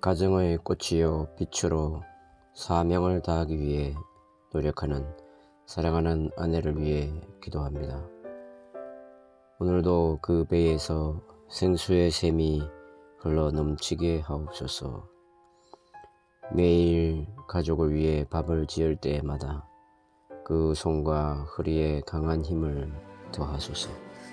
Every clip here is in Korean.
가정의 꽃이요 빛으로 사명을 다하기 위해 노력하는 사랑하는 아내를 위해 기도합니다. 오늘도 그 배에서 생수의 샘이 흘러 넘치게 하옵소서. 매일 가족을 위해 밥을 지을 때마다 그 손과 허리에 강한 힘을 더하소서.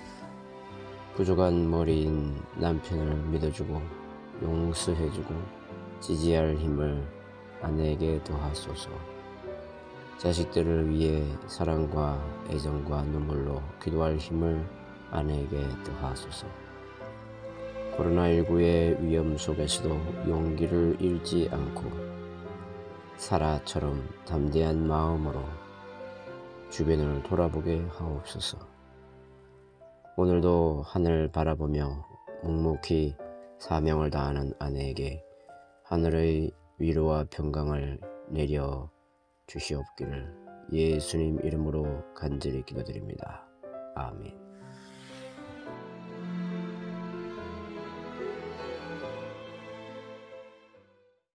부족한 머리인 남편을 믿어주고 용서해주고 지지할 힘을 아내에게 더하소서. 자식들을 위해 사랑과 애정과 눈물로 기도할 힘을 아내에게 더하소서. 코로나19의 위험 속에서도 용기를 잃지 않고 사라처럼 담대한 마음으로 주변을 돌아보게 하옵소서. 오늘도 하늘 바라보며 묵묵히 사명을 다하는 아내에게 하늘의 위로와 평강을 내려 주시옵기를 예수님 이름으로 간절히 기도드립니다. 아멘.